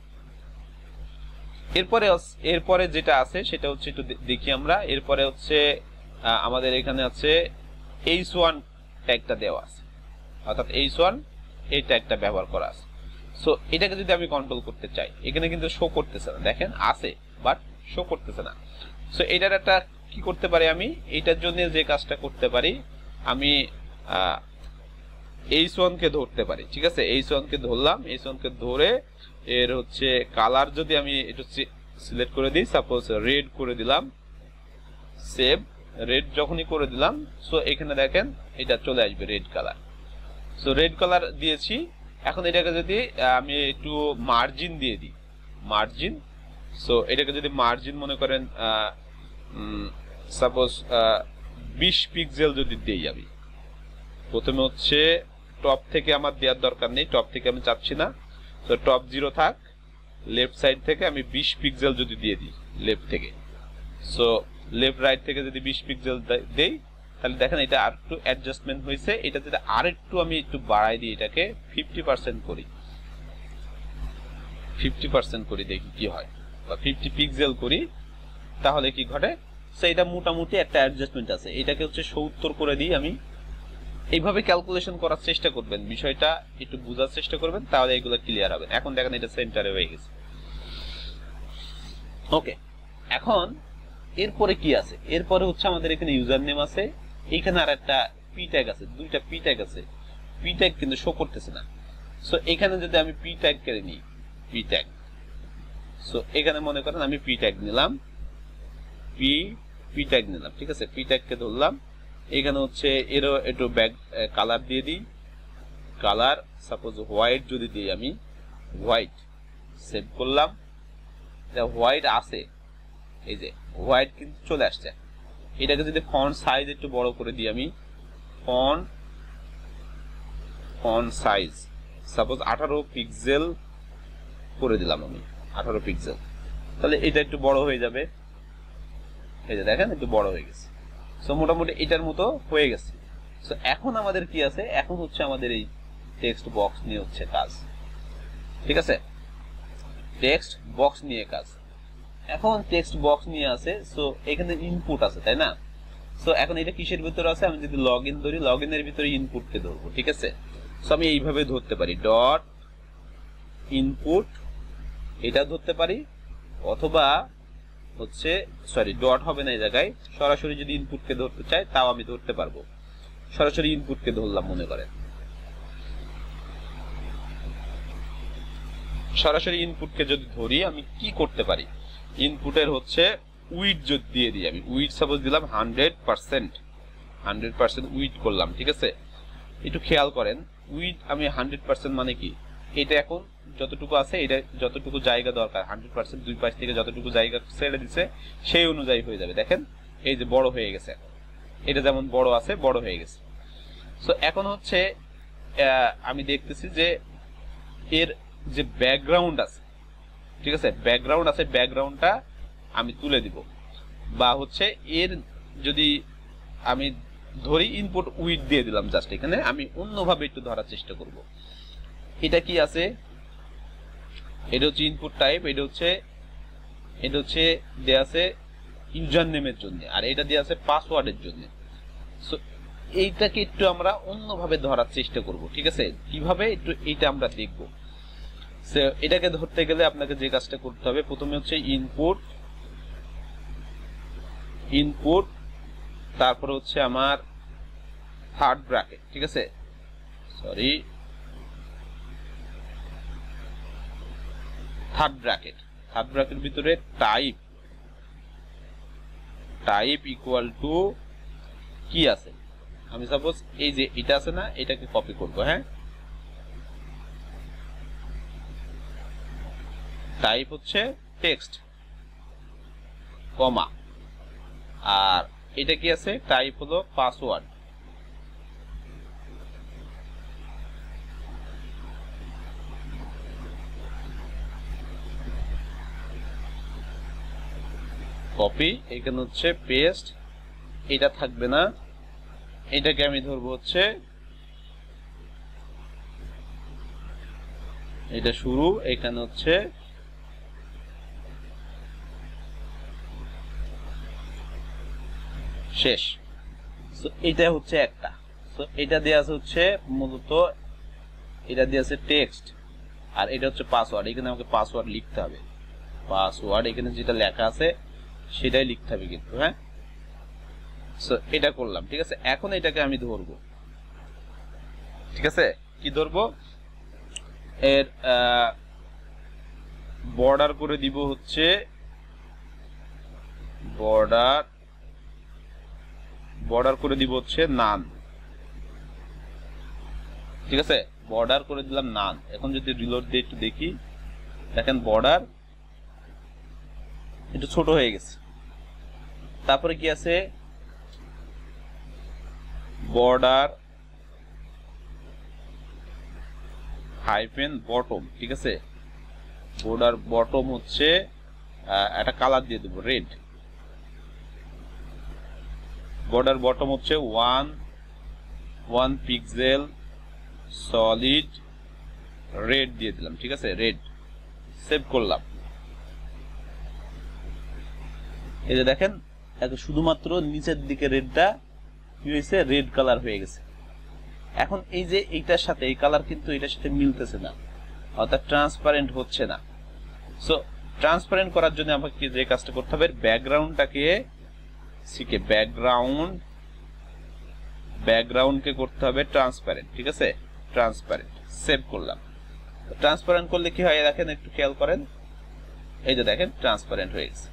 এরপরে এরপরে যেটা আছে সেটা হচ্ছে একটু দেখি আমরা। এরপরে হচ্ছে আমাদের এখানে আছে এইচ ওয়ান ট্যাগটা দেওয়া আছে, অর্থাৎ এইচ ওয়ান এই ট্যাগটা ব্যবহার করা আছে। সো এটাকে যদি আমি কন্ট্রোল করতে চাই, এখানে কিন্তু শো করতেছে না, দেখেন আছে বাট শো করতেছে না। সো এটার একটা কি করতে পারি আমি? এটার জন্য যে কাজটা করতে পারি, আমি এইচ ওয়ান কে ধরতে পারি, ঠিক আছে? এইচ ওয়ান কে ধরলাম, এইচ ওয়ান কে ধরে এর হচ্ছে কালার যদি আমি একটু সিলেক্ট করে দিই, সাপোজ রেড করে দিলাম, সেভ, রেড যখনই করে দিলাম, সো এখানে দেখেন এটা চলে আসবে red colour. So red colour দিয়েছি। এখন এটাকে যদি আমি একটু মার্জিন দিয়ে দিই, মার্জিন, সো এটাকে যদি মার্জিন মনে করেন সাপোজ বিশ পিক্সেল যদি দেই, আমি প্রথমে হচ্ছে টপ থেকে আমার দেওয়ার দরকার নেই, টপ থেকে আমি চাচ্ছি না, তো টপ জিরো থাক, লেফট সাইড থেকে আমি বিশ পিক্সেল যদি দিয়ে দিই লেফট থেকে, সো লেফট রাইট থেকে যদি বিশ পিক্সেল দেই, তাহলে দেখেন এটা আর একটু অ্যাডজাস্টমেন্ট হয়েছে। এটা যদি আর একটু আমি একটু বাড়াই দিই, এটাকে ফিফটি পার্সেন্ট করি, ফিফটি পার্সেন্ট করি, দেখি কি হয়, বা ফিফটি পিক্সেল করি, তাহলে কি ঘটে? সো এটা মোটামুটি একটা অ্যাডজাস্টমেন্ট আছে। এটাকে হচ্ছে সত্তর করে দিই আমি। এইভাবে ক্যালকুলেশন করার চেষ্টা করবেন, বিষয়টা একটু বোঝার চেষ্টা করবেন, তাহলে এগুলো ক্লিয়ার হবে। এখন দেখেন এটা সেন্টারে হয়ে গেছে। ওকে, এখন এরপরে কি আছে? এরপরে হচ্ছে আমাদের এখানে ইউজার নেম আছে, এখানে আর একটা পি ট্যাগ আছে, দুইটা পি ট্যাগ আছে। পি ট্যাগ কিন্তু শো করতেছে না। সো এখানে যদি আমি পি ট্যাগ করে নিই, পি ট্যাগ, সো এখানে মনে করেন আমি পি ট্যাগ নিলাম, পি পি ট্যাগ নিলাম, ঠিক আছে? পি ট্যাগ কে ধরলাম, এখানে হচ্ছে এরও একটু ব্যাক কালার দিয়ে দিই, কালার সাপোজ হোয়াইট যদি দিই আমি, হোয়াইট, সেভ করলাম, হোয়াইট আছে, এই যে হোয়াইট কিন্তু চলে আসছে। এটাকে যদি ফন্ট সাইজ একটু বড় করে দিই আমি, ফন্ট ফন্ট সাইজ সাপোজ আঠারো পিক্সেল করে দিলাম আমি, আঠারো পিক্সেল, তাহলে এটা একটু বড় হয়ে যাবে। এই যে দেখেন একটু বড় হয়ে গেছে। সো মোটামুটি এটার মতো হয়ে গেছে। সো এখন আমাদের কি আছে? এখন হচ্ছে আমাদের এই টেক্সট বক্স নিয়ে হচ্ছে কাজ, ঠিক আছে? টেক্সট বক্স নিয়ে কাজ। এখন টেক্সট বক্স নিয়ে আছে, সো এখানে ইনপুট আছে, তাই না? সো এখন এটা কিসের ভিতরে আছে? আমি যদি লগ ইন ধরি, লগ ইনের ভিতরে ইনপুটকে ধরবো, ঠিক আছে? সো আমি এইভাবে ধরতে পারি, ডট ইনপুট এটা ধরতে পারি, অথবা হচ্ছে সরি ডট হবে না এই জায়গায়, সরাসরি যদি ইনপুটকে ধরতে চাই তাও আমি ধরতে পারবো। সরাসরি ইনপুটকে ধরলাম মনে করেন, সরাসরি ইনপুটকে যদি ধরি আমি কি করতে পারি, ইনপুটের হচ্ছে উইড যদি দিয়ে দিই, আমি উইড সাপোজ দিলাম hundred percent hundred percent width করলাম, ঠিক আছে। একটু খেয়াল করেন উইড আমি হান্ড্রেড পার্সেন্ট মানে কি, এটা এখন যতটুকু আছে এটা যতটুকু জায়গা দরকার হান্ড্রেড পার্সেন্ট দুই পাশ থেকে যতটুকু জায়গা ছেড়ে দিছে সেই অনুযায়ী হয়ে যাবে। দেখেন এই যে বড় হয়ে গেছে, এটা যেমন বড় আছে বড় হয়ে গেছে। সো এখন হচ্ছে আমি দেখতেছি যে এর যে ব্যাকগ্রাউন্ড আছে, ঠিক আছে, ব্যাকগ্রাউন্ড আছে, ব্যাকগ্রাউন্ডটা আমি তুলে দিব, বা হচ্ছে এর যদি আমি ধরি ইনপুট উইড দিয়ে দিলাম, জাস্ট এখানে আমি অন্যভাবে একটু ধরার চেষ্টা করব। এটা কি আছে, এটা হচ্ছে ইনপুট টাইপ, এটা হচ্ছে এটা হচ্ছে দেয়া আছে ইউজার নেমের জন্য, আর এটা দেয়া আছে পাসওয়ার্ডের জন্য। সো এইটাকে একটু আমরা অন্যভাবে ধরার চেষ্টা করব, ঠিক আছে। কিভাবে একটু এইটা আমরা দেখব। সো এটাকে ধরতে গেলে আপনাকে যে কাজটা করতে হবে, প্রথমে হচ্ছে ইনপুট ইনপুট তারপর হচ্ছে আমার থার্ড ব্র্যাকেট, ঠিক আছে, sorry third bracket third bracket ভিতরে টাইপ টাইপ ইকুয়াল টু কি আছে, আমি সাপোজ এই যে এটা আছে না, এটাকে কপি করব, হ্যাঁ, টাইপ হচ্ছে টেক্সট কমা, আর এটা কি আছে, টাইপ হলো পাসওয়ার্ড, কপি, এখানে হচ্ছে পেস্ট, এটা থাকবে না, এটাকে আমি ধরবো হচ্ছে এটা শুরু, এখানে হচ্ছে শেষ। সো এটা হচ্ছে একটা, সো এটা দেয়া আছে হচ্ছে মূলত এটা দেয়া আছে টেক্সট, আর এটা হচ্ছে পাসওয়ার্ড, এখানে আমাকে পাসওয়ার্ড লিখতে হবে, পাসওয়ার্ড এখানে যেটা লেখা আছে সেটাই লিখতে হবে কিন্তু, হ্যাঁ। সো এটা করলাম, ঠিক আছে। এখন এটাকে আমি ধরবো, ঠিক আছে, কি ধরবো, এর বর্ডার করে দিব হচ্ছে বর্ডার বর্ডার করে দিব হচ্ছে নান, ঠিক আছে, বর্ডার করে দিলাম নান। এখন যদি রিলোড দিয়ে একটু দেখি, দেখেন বর্ডার একটু ছোট হয়ে গেছে। তারপরে কি আছে, বর্ডার হাইফেন বটম, ঠিক আছে, বর্ডার বটম হচ্ছে একটা কালার দিয়ে দেবো রেড, বর্ডার বটম হচ্ছে one one pixel solid red দিয়ে দিলাম, ঠিক আছে, রেড। সেভ করলাম, এই যে দেখেন শুধুমাত্র নিচের দিকে রেডটা কি হয়েছে, রেড কালার হয়ে গেছে। এখন এই যে এইটার সাথে এই কালার কিন্তু এটার সাথে মিলতেছে না, অর্থাৎ ট্রান্সপারেন্ট হচ্ছে না। সো ট্রান্সপারেন্ট করার জন্য আমাকে যে কাজটা করতে হবে, ব্যাকগ্রাউন্ডটাকে শিখে ব্যাকগ্রাউন্ড ব্যাকগ্রাউন্ডকে করতে হবে ট্রান্সপারেন্ট, ঠিক আছে, ট্রান্সপারেন্ট। সেভ করলাম। ট্রান্সপারেন্ট করলে কি হয় দেখেন, একটু খেয়াল করেন, এই যে দেখেন ট্রান্সপারেন্ট হয়ে গেছে।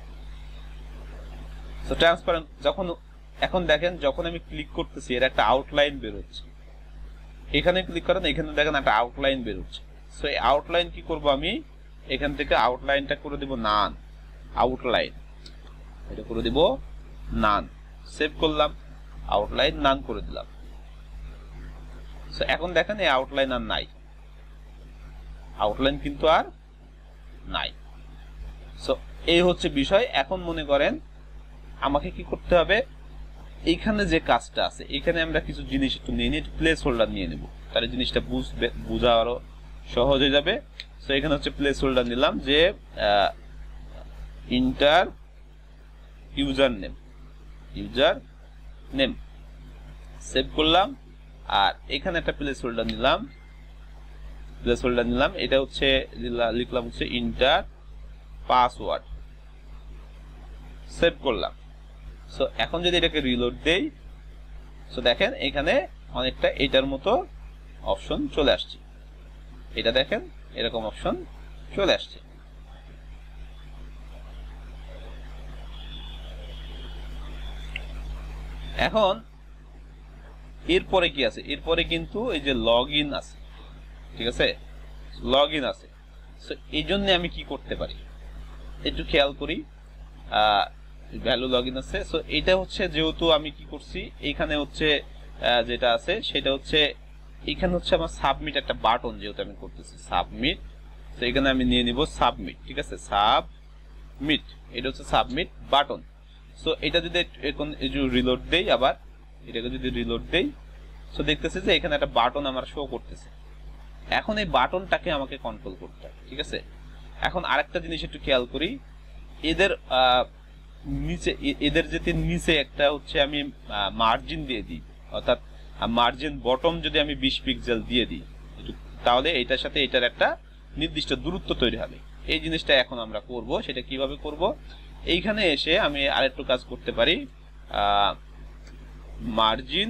সো ট্রান্সপারেন্ট যখন এখন দেখেন যখন আমি ক্লিক করতেছি এর একটা আউটলাইন বের হচ্ছে, এখানে ক্লিক করেন, এখানে দেখেন একটা আউটলাইন বের হচ্ছে। সো এই আউটলাইন কি করব, আমি এখান থেকে আউটলাইনটা করে দিব নান, আউটলাইন এটা করে দিব নান। সেভ করলাম, আউটলাইন নান করে দিলাম। সো এখন দেখেন এই আউটলাইন আর নাই, আউটলাইন কিন্তু আর নাই। সো এই হচ্ছে বিষয়। এখন মনে করেন আমাকে কি করতে হবে, এইখানে যে কাজটা আছে এখানে আমরা কিছু জিনিস একটু নিয়ে নিই, প্লেস হোল্ডার নিয়ে নেব, তাহলে জিনিসটা বুঝবে বোঝা আরো সহজ হয়ে যাবে। সো এখানে হচ্ছে প্লেস হোল্ডার নিলাম যে enter user name, user name. Save করলাম। আর এখানে একটা প্লেস হোল্ডার নিলাম, প্লেস হোল্ডার নিলাম, এটা হচ্ছে লিখলাম হচ্ছে ইন্টার পাসওয়ার্ড। সেভ করলাম। সো এখন যদি এটাকে রিলোড দেই, সো দেখেন এখানে অনেকটা এটার মতো অপশন চলে আসছে, এটা দেখেন এরকম অপশন চলে আসছে। এখন এরপরে কি আছে, এরপরে কিন্তু এই যে লগ ইন আছে, ঠিক আছে, লগ ইন আছে। এই জন্য আমি কি করতে পারি একটু খেয়াল করি, ভ্যালু লগ ইন আছে। সো এটা হচ্ছে যেহেতু আমি কি করছি এইখানে হচ্ছে যেটা আছে সেটা হচ্ছে এখানে হচ্ছে আমার সাবমিট একটা বাটন, যেহেতু আমি করতেছি সাবমিট, তো এখানে আমি নিয়ে নিব সাবমিট, ঠিক আছে, সাবমিট, এটা হচ্ছে সাবমিট বাটন। সো এটা যদি এখন রিলোড দেই, আবার এটাকে যদি রিলোড দেই, সো দেখতেছি যে এখানে একটা বাটন আমার শো করতেছে। এখন এই বাটনটাকে আমাকে কন্ট্রোল করতে হবে, ঠিক আছে। এখন আরেকটা জিনিস একটু খেয়াল করি, এদের নিচে এদের যেতে নিচে একটা হচ্ছে আমি মার্জিন দিয়ে দিই, অর্থাৎ মার্জিন বটম যদি আমি বিশ পিক্সেল দিয়ে দিই, তাহলে এটার সাথে এটার একটা নির্দিষ্ট দূরত্ব তৈরি হবে। এই জিনিসটা এখন আমরা করব, সেটা কিভাবে করব, এইখানে এসে আমি আরেকটু কাজ করতে পারি, margin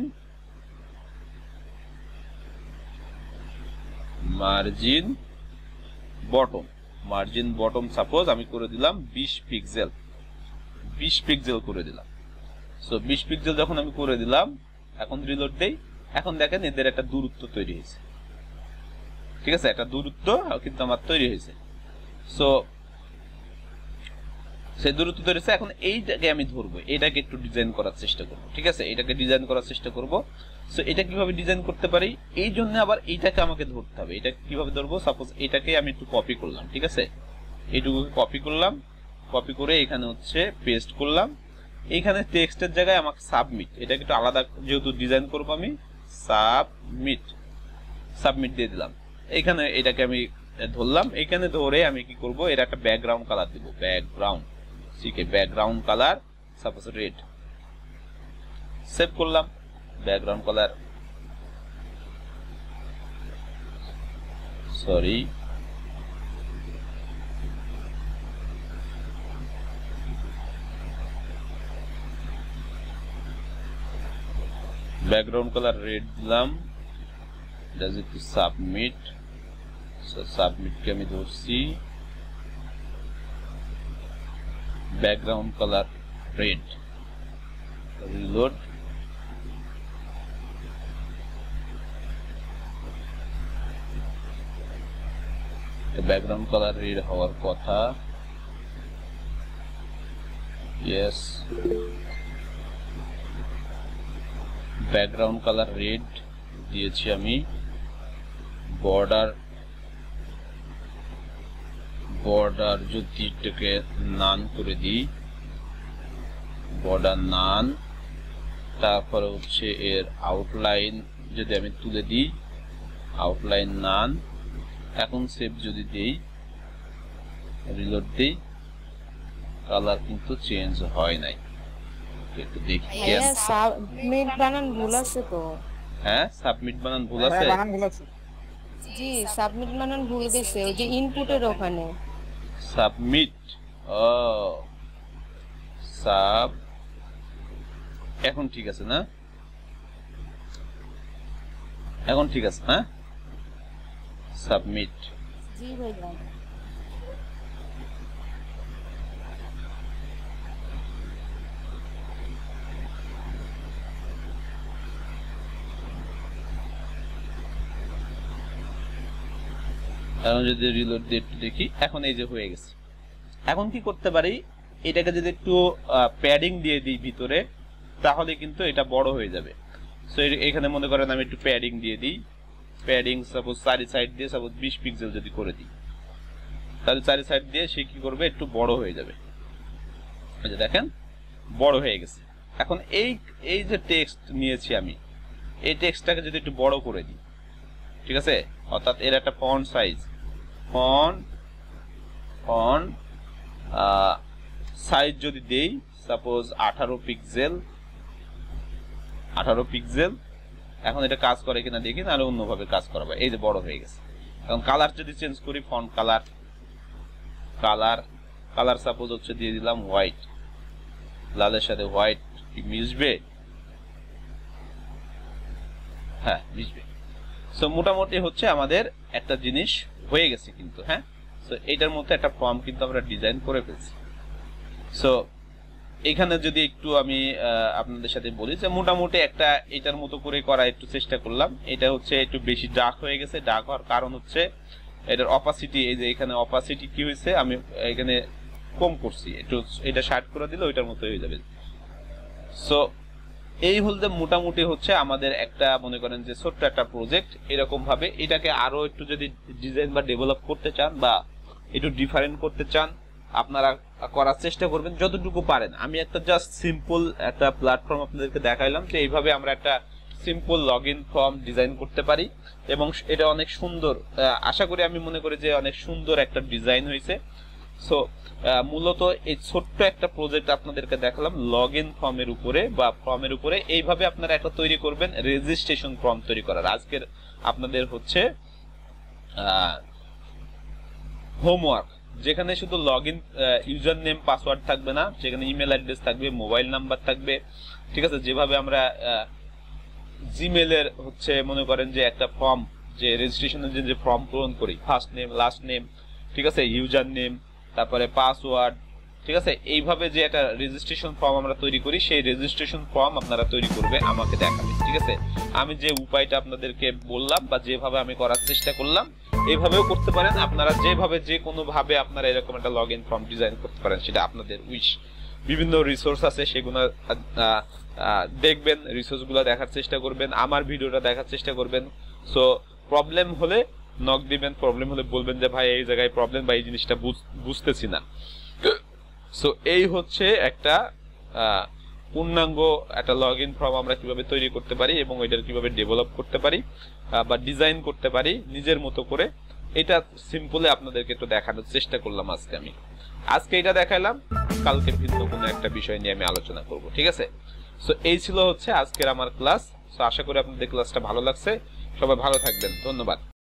margin bottom margin bottom suppose আমি করে দিলাম বিশ পিক্সেল, বিশ পিক্সেল করে দিলাম। সো বিশ পিক্সেল যখন আমি করে দিলাম, এখন রিলোড দেই, এখন দেখেন এদের একটা দূরত্ব তৈরি হয়েছে, ঠিক আছে, একটা দূরত্ব কিন্তু আমার তৈরি হয়েছে। সো সেই দূরত্ব তৈরি হয়েছে, এখন এইটাকে আমি ধরবো, এটাকে একটু ডিজাইন করার চেষ্টা করবো, ঠিক আছে, এটাকে ডিজাইন করার চেষ্টা করবো। সো এটা কিভাবে ডিজাইন করতে পারি, এই জন্য আবার এইটাকে আমাকে ধরতে হবে। এটা কিভাবে ধরবো, সাপোজ এটাকে আমি একটু কপি করলাম, ঠিক আছে, এইটুকু কপি করলাম, কপি করে এখানে হচ্ছে পেস্ট করলাম, এইখানে টেক্সটের জায়গায় আমাকে সাবমিট, এটাকে একটু আলাদা যেহেতু ডিজাইন করবো আমি, সাবমিট সাবমিট দিয়ে দিলাম। এখানে এটাকে আমি ধরলাম, এখানে ধরে আমি কি করব, এর একটা ব্যাকগ্রাউন্ড কালার দিব, ব্যাকগ্রাউন্ড, ঠিক আছে, background colour suppose red, save করলাম, background colour, sorry background colour red দিলাম, does it to submit, so submit কে আমি ধরছি, background colour red, reload, background colour red হওয়ার কথা, ইয়েস, ব্যাকগ্রাউন্ড কালার রেড দিয়েছি আমি, বর্ডার বর্ডার যদি এটাকে নান করে দিই, বর্ডার নান, তারপরে হচ্ছে এর আউটলাইন যদি আমি তুলে দিই, আউটলাইন নান, এখন সেভ যদি দেই, রিলোড দেই, কালার কিন্তু চেঞ্জ হয় নাই, একটু দেখি,
সাবমিট বানান ভুল আছে তো,
হ্যাঁ সাবমিট বানান ভুল আছে,
বানান ভুল আছে, জি সাবমিট বানান ভুল গেছে, ওই যে ইনপুটের ওখানে
সাবমিট, ও সাব, এখন ঠিক আছে না, এখন ঠিক আছে, হ্যাঁ সাবমিট,
জি ভাইয়া,
এখন যদি রিলোড দিয়ে একটু দেখি, এখন এই যে হয়ে গেছে। এখন কি করতে পারি, এটাকে যদি একটু প্যাডিং দিয়ে দিই ভিতরে, তাহলে কিন্তু এটা বড় হয়ে যাবে। সো এখানে মনে করেন আমি একটু প্যাডিং দিয়ে দিই, প্যাডিং সাপোজ চারি সাইড দিয়ে সাপোজ বিশ পিক্সেল যদি করে দিই, তাহলে চারি সাইড দিয়ে সে কি করবে, একটু বড় হয়ে যাবে, এই যে দেখেন বড় হয়ে গেছে। এখন এই এই যে টেক্সট নিয়েছি আমি, এই টেক্সটটাকে যদি একটু বড় করে দিই, ঠিক আছে, অর্থাৎ এর একটা font size, font font size যদি দেই সাপোজ আঠারো পিক্সেল, আঠারো পিক্সেল, এখন এটা কাজ করে কিনা দেখি, নাহলে অন্যভাবে কাজ করাবে। এই যে বড় হয়ে গেছে। এখন কালার যদি চেঞ্জ করি, font colour, colour colour suppose হচ্ছে দিয়ে দিলাম হোয়াইট, লালের সাথে হোয়াইট কি মিশবে, হ্যাঁ মিশবে। সো মোটামুটি হচ্ছে আমাদের একটা জিনিস হয়ে গেছে কিন্তু, হ্যাঁ সো এটার মধ্যে একটা ফর্ম কিন্তু আমরা ডিজাইন করে ফেলছি। সো এখানে যদি একটু আমি আপনাদের সাথে বলি যে মোটামুটি একটা এটার মতো করে করা একটু চেষ্টা করলাম। এটা হচ্ছে একটু বেশি ডার্ক হয়ে গেছে, ডার্ক হওয়ার কারণ হচ্ছে এটার অপাসিটি, এই যে এখানে অপাসিটি কি হয়েছে আমি এখানে কম করছি, একটু এটা শার্ট করে দিলে ওইটার মতো হয়ে যাবে। সো এই হলতে মোটামুটি হচ্ছে আমাদের একটা মনে করেন যে ছোট্ট একটা প্রজেক্ট। এরকম ভাবে এটাকে আরো একটু যদি ডিজাইন বা ডেভেলপ করতে চান বা একটু ডিফারেন্ট করতে চান আপনারা করার চেষ্টা করবেন যতটুকু পারেন। আমি একটা জাস্ট সিম্পল একটা প্ল্যাটফর্ম আপনাদেরকে দেখাইলাম যে এইভাবে আমরা একটা simple log in form design করতে পারি এবং এটা অনেক সুন্দর, আশা করি আমি মনে করি যে অনেক সুন্দর একটা ডিজাইন হয়েছে। সো মূলত এই ছোট্ট একটা প্রজেক্ট আপনাদেরকে দেখালাম লগ ইন ফর্মের উপরে বা ফর্মের উপরে। এইভাবে আপনারা একটা তৈরি করবেন রেজিস্ট্রেশন ফর্ম তৈরি করার। আজকের আপনাদের হচ্ছে হোমওয়ার্ক, যেখানে শুধু log in user name password থাকবে না, সেখানে ইমেল অ্যাড্রেস থাকবে, মোবাইল নাম্বার থাকবে, ঠিক আছে। যেভাবে আমরা জিমেলের হচ্ছে মনে করেন যে একটা ফর্ম, যে রেজিস্ট্রেশনের যে ফর্ম পূরণ করি, ফার্স্ট নেম লাস্ট নেম, ঠিক আছে, ইউজার নেম, তারপরে পাসওয়ার্ড, ঠিক আছে, এইভাবে যে একটা রেজিস্ট্রেশন ফর্ম আমরা তৈরি করি সেই রেজিস্ট্রেশন ফর্ম আপনারা তৈরি করবে আমাকে দেখাবেন, ঠিক আছে। আমি যে উপায়টা আপনাদেরকে বললাম বা যেভাবে আমি করার চেষ্টা করলাম এইভাবেও করতে পারেন আপনারা, যেভাবে যে কোনো ভাবে আপনারা এরকম একটা লগ ইন ফর্ম ডিজাইন করতে পারেন, সেটা আপনাদের উইশ। বিভিন্ন রিসোর্স আছে সেগুলো দেখবেন, রিসোর্সগুলো দেখার চেষ্টা করবেন, আমার ভিডিওটা দেখার চেষ্টা করবেন। সো প্রবলেম হলে নক দিবেন, প্রবলেম হলে বলবেন যে ভাই এই জায়গায় প্রবলেম বা এই জিনিসটা বুঝতেছি না। সো এই হচ্ছে একটা পূর্ণাঙ্গ একটা লগ ইন ফর্ম আমরা কিভাবে তৈরি করতে পারি এবং ওইটার কিভাবে ডেভেলপ করতে পারি বা ডিজাইন করতে পারি নিজের মতো করে। এটা সিম্পলি আপনাদেরকে একটু দেখানোর চেষ্টা করলাম আজকে। আমি আজকে এটা দেখাইলাম, কালকে ভিন্ন কোনো একটা বিষয় নিয়ে আমি আলোচনা করব, ঠিক আছে। সো এই ছিল হচ্ছে আজকের আমার ক্লাস। সো আশা করি আপনাদের ক্লাসটা ভালো লাগছে। সবাই ভালো থাকবেন, ধন্যবাদ।